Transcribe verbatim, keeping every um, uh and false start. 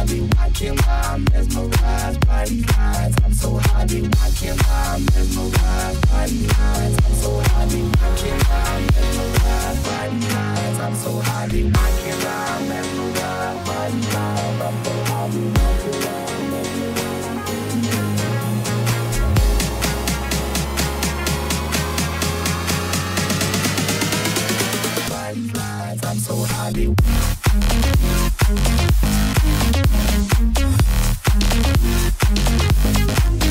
happy watching while I'm mesmerized by these lines. I'm so happy watching while I'm mesmerized by these lines. I'm so happy watching while I'm mesmerized by these lines. I'm so happy watching while I'm mesmerized by these lines. I'm so happy watching while I'm mesmerized by these lines. I'm so happy. We'll be right